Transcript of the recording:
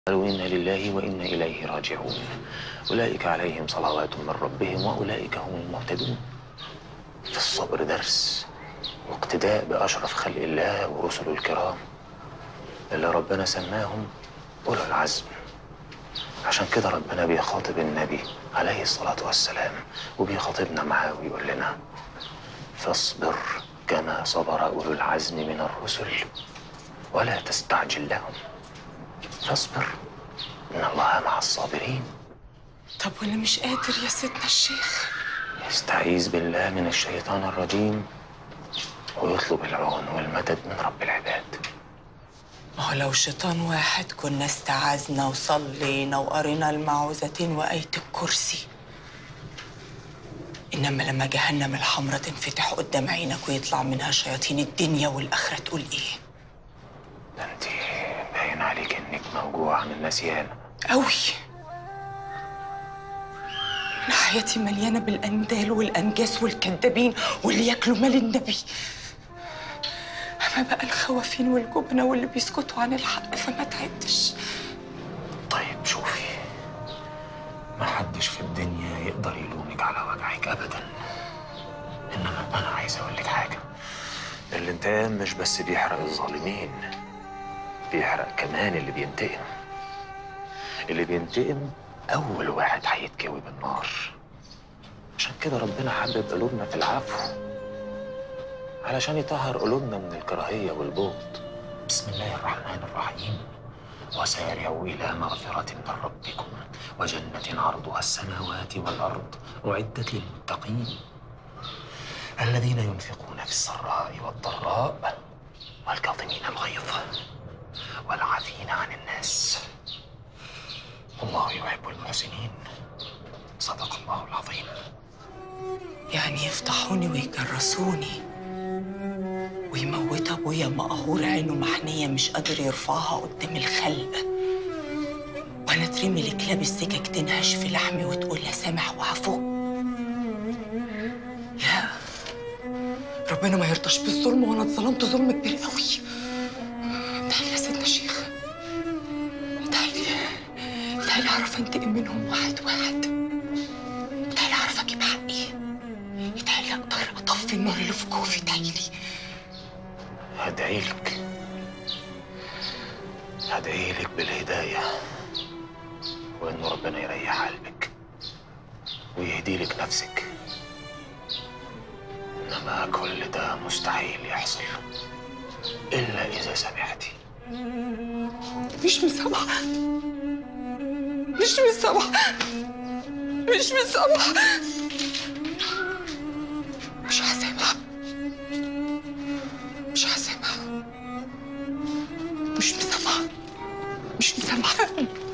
قالوا إنا لله وإنا إليه راجعون. أولئك عليهم صلوات من ربهم وأولئك هم المهتدون. في الصبر درس واقتداء بأشرف خلق الله ورسله الكرام اللي ربنا سماهم أولو العزم. عشان كده ربنا بيخاطب النبي عليه الصلاة والسلام وبيخاطبنا معاه ويقول لنا: فاصبر كما صبر أولو العزم من الرسل ولا تستعجل لهم، فاصبر إن الله مع الصابرين. طب واللي مش قادر يا سيدنا الشيخ؟ يستعيذ بالله من الشيطان الرجيم ويطلب العون والمدد من رب العباد. ما هو لو شيطان واحد كنا استعاذنا وصلينا وقرينا المعوذتين وآية الكرسي. إنما لما جهنم الحمرا تنفتح قدام عينك ويطلع منها شياطين الدنيا والآخرة تقول إيه؟ ده انت باين عليك إنك موجوعة من نسيان أوي. أنا حياتي مليانة بالأندال والأنجاس والكذابين واللي ياكلوا مال النبي. أما بقى الخوافين والجبنة واللي بيسكتوا عن الحق فما تعدش. طيب شوفي، ما حدش في الدنيا يقدر يلومك على وجعك أبدا. إنما أنا عايز أقول لك حاجة: الانتقام مش بس بيحرق الظالمين، بيحرق كمان اللي بينتقم. اللي بينتقم أول واحد هيتكوي بالنار. عشان كده ربنا حبب قلوبنا في العفو علشان يطهر قلوبنا من الكراهية والبغض. بسم الله الرحمن الرحيم: وسارعوا إلى مغفرة من ربكم وجنة عرضها السماوات والأرض أعدت للمتقين الذين ينفقون في السراء والضراء والكاظمين الغيظ والعافين عن الناس والله يحب المحسنين. صدق الله العظيم. يعني يفضحوني ويجرسوني ويموت ابويا مقهور عينه محنيه مش قادر يرفعها قدام الخلق، وانا اترمي لكلاب السكك تنهش في لحمي وتقول يا سامح وعفو؟ لا، ربنا ما يرضاش بالظلم وانا اتظلمت ظلم كبير قوي. ادعي يا سيدنا الشيخ، ادعي اعرف انتقم منهم واحد واحد. ادعي اعرف اجيب حقي. ادعي اقدر اطفي النار اللي في جوفي. ادعي هدعي لك بالهداية وإن ربنا يريح قلبك ويهدي لك نفسك. إنما كل ده مستحيل يحصل إلا إذا سمعتي. مش مسامحة، مش مسامحة، مش مسامحة، مش هسامح، مش هسامح، مش مسامحة، مش مسامحة.